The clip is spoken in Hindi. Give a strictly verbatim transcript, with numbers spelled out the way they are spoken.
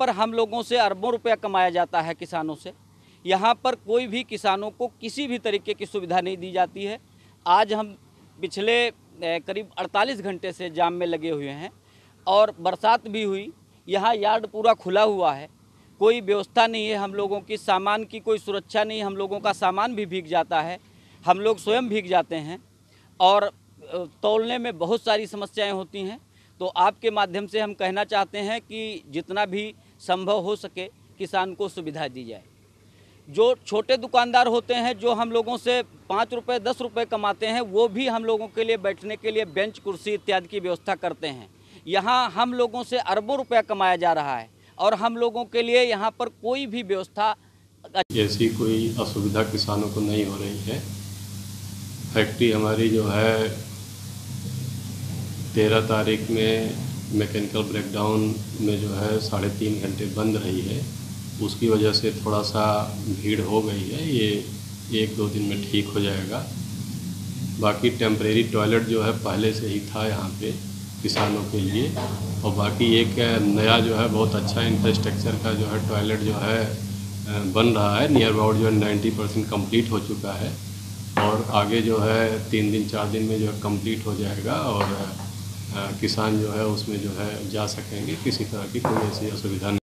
पर हम लोगों से अरबों रुपया कमाया जाता है किसानों से। यहाँ पर कोई भी किसानों को किसी भी तरीके की सुविधा नहीं दी जाती है। आज हम पिछले करीब अड़तालीस घंटे से जाम में लगे हुए हैं और बरसात भी हुई, यहाँ यार्ड पूरा खुला हुआ है, कोई व्यवस्था नहीं है हम लोगों की, सामान की कोई सुरक्षा नहीं, हम लोगों का सामान भी भीग जाता है, हम लोग स्वयं भीग जाते हैं और तौलने में बहुत सारी समस्याएं होती हैं। तो आपके माध्यम से हम कहना चाहते हैं कि जितना भी संभव हो सके किसान को सुविधा दी जाए। जो छोटे दुकानदार होते हैं जो हम लोगों से पाँच रुपये दस रुपये कमाते हैं, वो भी हम लोगों के लिए बैठने के लिए बेंच कुर्सी इत्यादि की व्यवस्था करते हैं। यहाँ हम लोगों से अरबों रुपया कमाया जा रहा है और हम लोगों के लिए यहाँ पर कोई भी व्यवस्था ऐसी कोई असुविधा किसानों को नहीं हो रही है। फैक्ट्री हमारी जो है तेरह तारीख में मैकेनिकल ब्रेकडाउन में जो है साढ़े तीन घंटे बंद रही है, उसकी वजह से थोड़ा सा भीड़ हो गई है। ये एक दो दिन में ठीक हो जाएगा। बाकी टेम्परेरी टॉयलेट जो है पहले से ही था यहाँ पे किसानों के लिए, और बाकी एक नया जो है बहुत अच्छा इंफ्रास्ट्रक्चर का जो है टॉयलेट जो है बन रहा है। नियर अबाउट जो है नाइन्टी परसेंट कम्प्लीट हो चुका है और आगे जो है तीन दिन चार दिन में जो है कम्प्लीट हो जाएगा और किसान जो है उसमें जो है जा सकेंगे। किसी तरह की कोई ऐसी असुविधा नहीं।